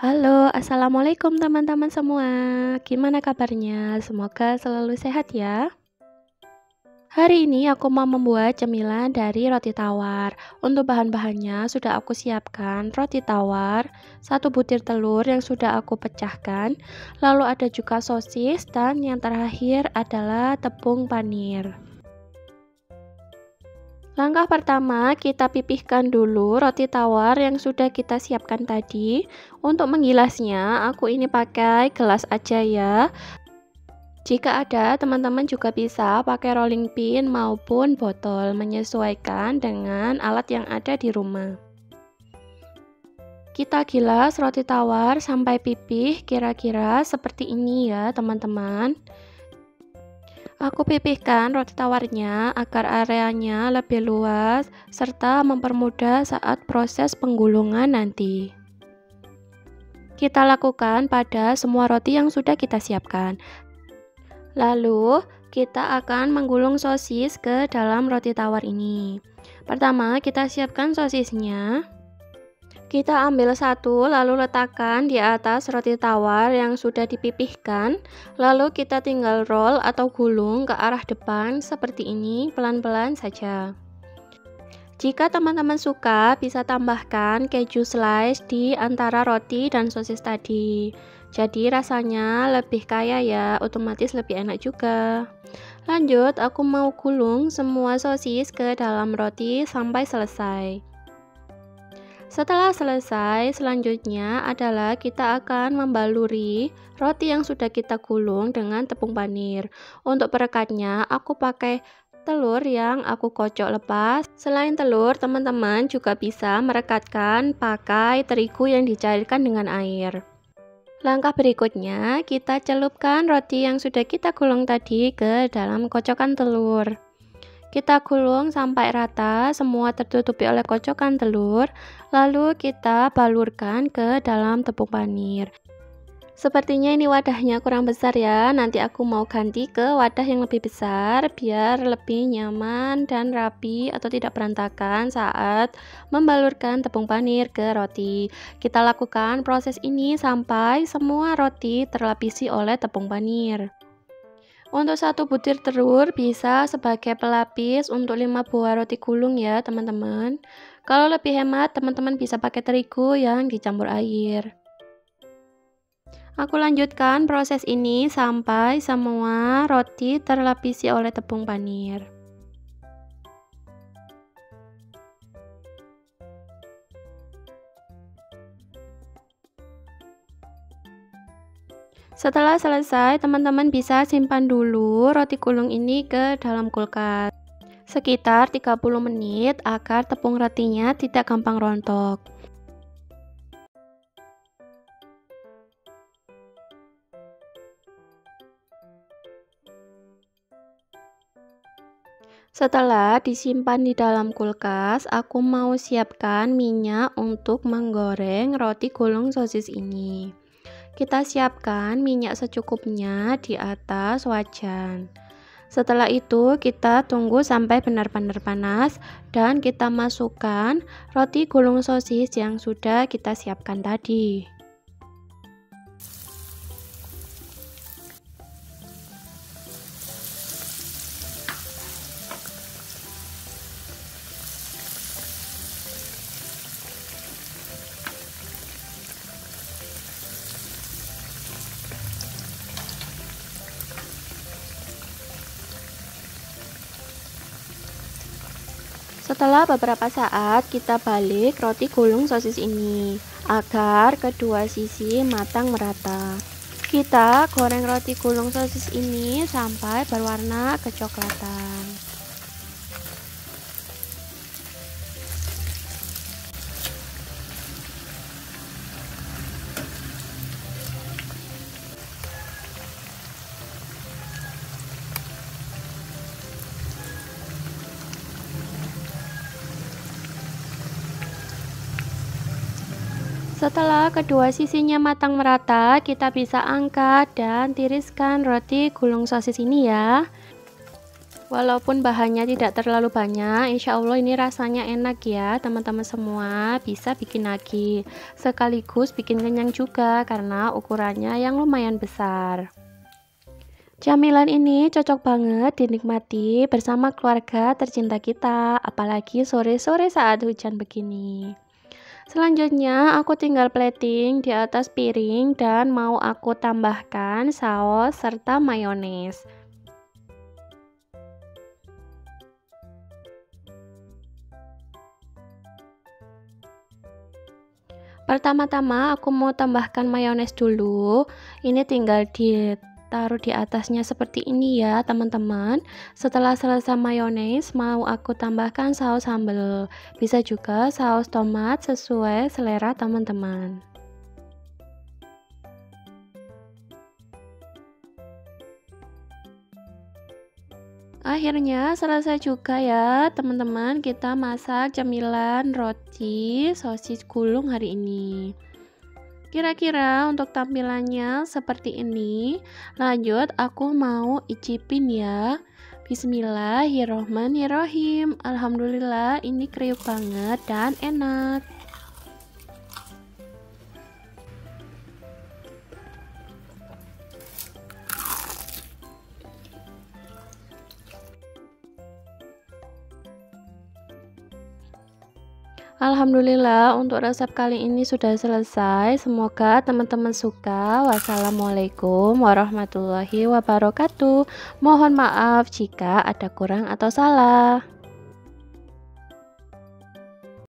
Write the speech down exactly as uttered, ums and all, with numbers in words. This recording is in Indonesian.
Halo, assalamualaikum teman-teman semua. Gimana kabarnya? Semoga selalu sehat ya. Hari ini aku mau membuat cemilan dari roti tawar. Untuk bahan-bahannya sudah aku siapkan roti tawar, satu butir telur yang sudah aku pecahkan, lalu ada juga sosis, dan yang terakhir adalah tepung panir. Langkah pertama, kita pipihkan dulu roti tawar yang sudah kita siapkan tadi. Untuk menggilasnya, aku ini pakai gelas aja ya. Jika ada, teman-teman juga bisa pakai rolling pin maupun botol, menyesuaikan dengan alat yang ada di rumah. Kita gilas roti tawar sampai pipih, kira-kira seperti ini ya, teman-teman. Aku pipihkan roti tawarnya agar areanya lebih luas serta mempermudah saat proses penggulungan nanti. Kita lakukan pada semua roti yang sudah kita siapkan. Lalu, kita akan menggulung sosis ke dalam roti tawar ini. Pertama, kita siapkan sosisnya. Kita ambil satu, lalu letakkan di atas roti tawar yang sudah dipipihkan. Lalu kita tinggal roll atau gulung ke arah depan seperti ini, pelan-pelan saja. Jika teman-teman suka, bisa tambahkan keju slice di antara roti dan sosis tadi. Jadi rasanya lebih kaya ya, otomatis lebih enak juga. Lanjut, aku mau gulung semua sosis ke dalam roti sampai selesai. Setelah selesai, selanjutnya adalah kita akan membaluri roti yang sudah kita gulung dengan tepung panir. Untuk perekatnya, aku pakai telur yang aku kocok lepas. Selain telur, teman-teman juga bisa merekatkan pakai terigu yang dicairkan dengan air. Langkah berikutnya, kita celupkan roti yang sudah kita gulung tadi ke dalam kocokan telur. Kita gulung sampai rata, semua tertutupi oleh kocokan telur, lalu kita balurkan ke dalam tepung panir. Sepertinya ini wadahnya kurang besar ya, nanti aku mau ganti ke wadah yang lebih besar, biar lebih nyaman dan rapi atau tidak berantakan saat membalurkan tepung panir ke roti. Kita lakukan proses ini sampai semua roti terlapisi oleh tepung panir. Untuk satu butir telur bisa sebagai pelapis untuk lima buah roti gulung ya teman-teman. Kalau lebih hemat, teman-teman bisa pakai terigu yang dicampur air. Aku lanjutkan proses ini sampai semua roti terlapisi oleh tepung panir. Setelah selesai, teman-teman bisa simpan dulu roti gulung ini ke dalam kulkas sekitar tiga puluh menit agar tepung rotinya tidak gampang rontok. Setelah disimpan di dalam kulkas, aku mau siapkan minyak untuk menggoreng roti gulung sosis ini. Kita siapkan minyak secukupnya di atas wajan. Setelah itu kita tunggu sampai benar-benar panas dan kita masukkan roti gulung sosis yang sudah kita siapkan tadi. Setelah beberapa saat, kita balik roti gulung sosis ini agar kedua sisi matang merata. Kita goreng roti gulung sosis ini sampai berwarna kecoklatan. Setelah kedua sisinya matang merata, kita bisa angkat dan tiriskan roti gulung sosis ini ya. Walaupun bahannya tidak terlalu banyak, insya Allah ini rasanya enak ya teman-teman semua. Bisa bikin lagi, sekaligus bikin kenyang juga karena ukurannya yang lumayan besar. Camilan ini cocok banget dinikmati bersama keluarga tercinta kita, apalagi sore-sore saat hujan begini. Selanjutnya aku tinggal plating di atas piring dan mau aku tambahkan saus serta mayones. Pertama-tama aku mau tambahkan mayones dulu. Ini tinggal ditaruh di atasnya seperti ini ya teman-teman. Setelah selesai mayones, mau aku tambahkan saus sambal. Bisa juga saus tomat sesuai selera teman-teman. Akhirnya selesai juga ya teman-teman, kita masak cemilan roti sosis gulung hari ini. Kira-kira untuk tampilannya seperti ini. Lanjut aku mau icipin ya. Bismillahirrohmanirrohim. Alhamdulillah ini kriuk banget dan enak. Alhamdulillah untuk resep kali ini sudah selesai. Semoga teman-teman suka. Wassalamualaikum warahmatullahi wabarakatuh. Mohon maaf jika ada kurang atau salah.